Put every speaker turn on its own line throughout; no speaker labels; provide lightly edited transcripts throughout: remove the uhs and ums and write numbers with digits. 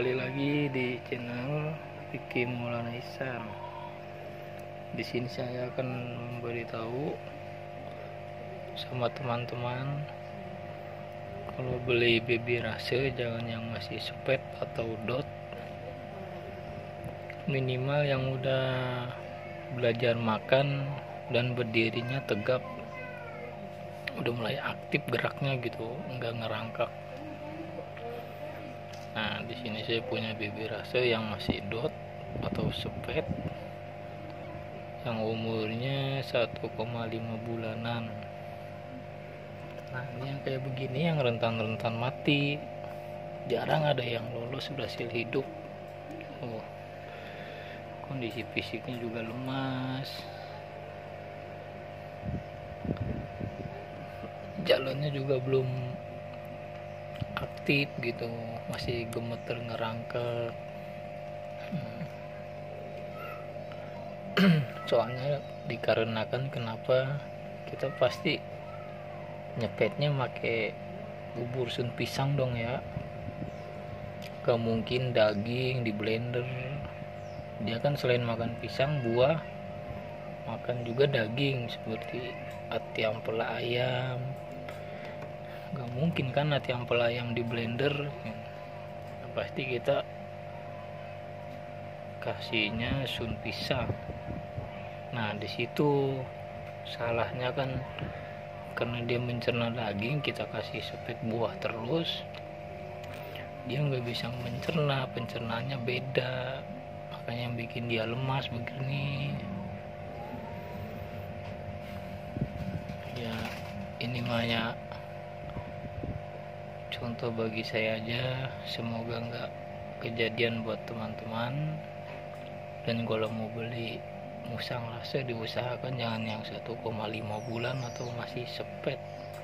kembali lagi di channel Vicky Maulana Ihsan. Di sini saya akan memberitahu sama teman-teman, kalau beli baby rase jangan yang masih sepet atau dot, minimal yang udah belajar makan dan berdirinya tegap, udah mulai aktif geraknya gitu, enggak ngerangkak. Nah, di sini saya punya baby rase yang masih dot atau sepet, yang umurnya 1,5 bulanan. Nah, ini yang kayak begini, yang rentan-rentan mati, jarang ada yang lolos berhasil hidup. Kondisi fisiknya juga lemas, jalannya juga belum aktif gitu, masih gemeter ngerangkak. Soalnya dikarenakan kenapa kita pasti nyepetnya pakai bubur sun pisang dong ya, gak mungkin daging di blender. Dia kan selain makan pisang, buah, makan juga daging seperti ati ampela ayam. Gak mungkin kan ati ampela ayam di blender. Nah, pasti kita kasihnya sun pisang. Nah, di situ salahnya kan, karena dia mencerna daging, kita kasih sepet buah terus, dia nggak bisa mencerna, pencernaannya beda, makanya yang bikin dia lemas begini ya. Ini mah ya contoh bagi saya aja, semoga nggak kejadian buat teman-teman. Dan kalau mau beli musang rase, diusahakan jangan yang 1,5 bulan atau masih sepet,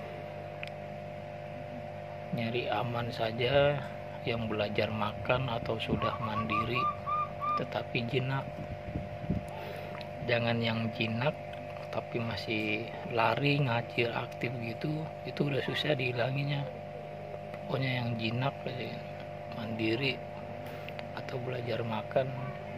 nyari aman saja, yang belajar makan atau sudah mandiri tetapi jinak. Jangan yang jinak tapi masih lari ngacir aktif gitu, itu udah susah dihilanginya. Pokoknya yang jinak, mandiri atau belajar makan